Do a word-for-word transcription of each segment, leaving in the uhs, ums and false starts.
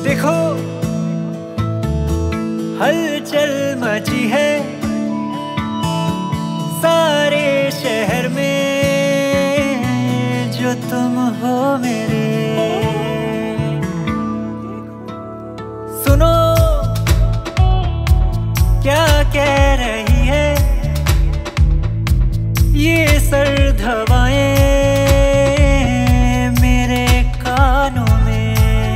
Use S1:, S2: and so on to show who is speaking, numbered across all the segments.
S1: देखो हलचल मची है सारे शहर में, जो तुम हो मेरे। सुनो क्या कह रही है ये सर्द हवाएं मेरे कानों में।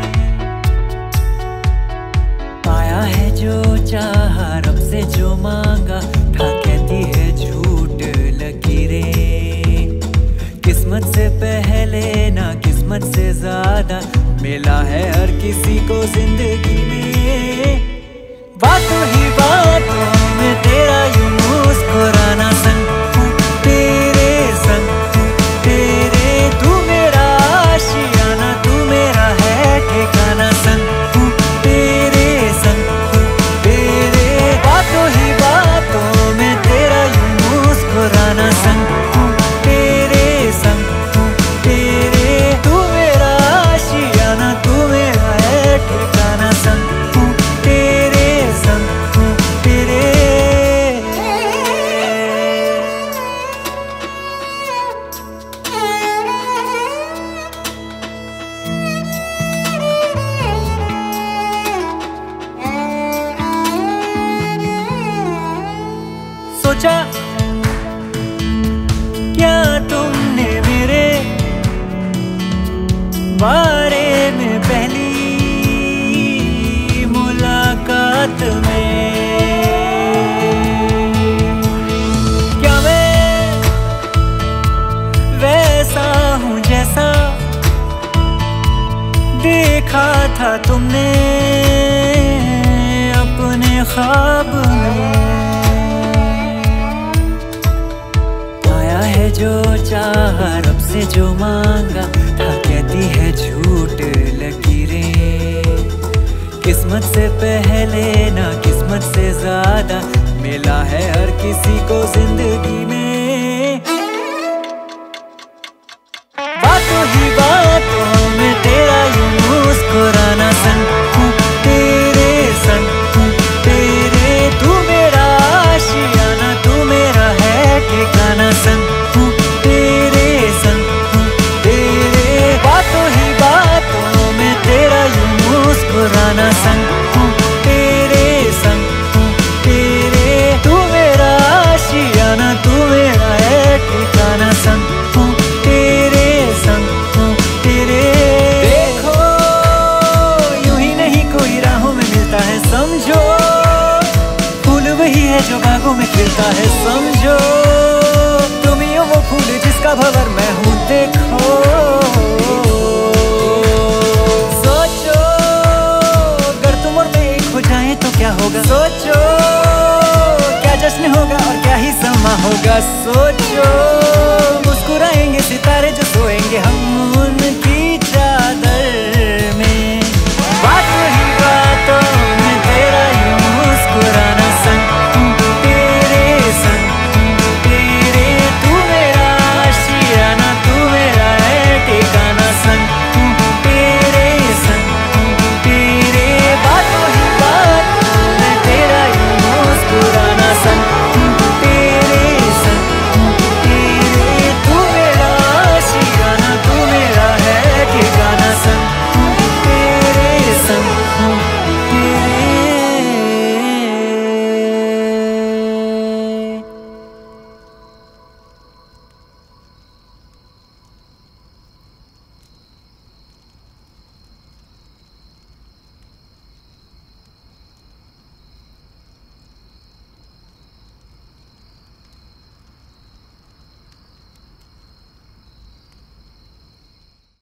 S1: पाया है जो चाहा, रब से जो मांगा था, कहती है झूठ लकीरें। किस्मत से पहले ना किस्मत से ज्यादा मिला है हर किसी को जिंदगी में। बातों ही बातों में तेरा यूं मुस्कुराना, संग तेरे संग तेरे, तू मेरा आशियाना, तू मेरा है ठिकाना, संग तेरे संग तेरे। बातों ही बातों में तेरा यूं मुस्कुराना, संग तेरे संग तेरे, तू मेरा आशियाना, तू मेरा है ठिकाना, संग तेरे संग तेरे। सोचा क्या तुमने मेरे बारे में पहली मुलाकात में? क्या मैं वैसा हूँ जैसा देखा था तुमने अपने ख्वाब में? जो चाहा, रब से जो मांगा था, कहती है झूठ लकीरें। किस्मत से पहले ना किस्मत से ज्यादा मिला है हर किसी को जिंदगी में। बातों ही बातों में तेरा यूं मुस्कुराना, संग तेरे संग तेरे, तू मेरा आशियाना, तू मेरा है ठिकाना, संग तेरे संग तेरे। बातों ही बातों में तेरा यूं मुस्कुराना, संग तेरे संग तेरे, तू मेरा आशियाना, तू मेरा है ठिकाना, संग तेरे संग तेरे। देखो यूं ही नहीं कोई राहों में मिलता है, समझो फूल वही है जो बागों में खिलता है, समझो तुम ही हो वो फूल जिसका भंवर मैं हूँ। देखो सोचो अगर तुम और मैं एक हो जाए तो क्या होगा, सोचो क्या जश्न होगा और क्या ही समा होगा। सोचो मुस्कुराएंगे सितारे जो सोएंगे हम।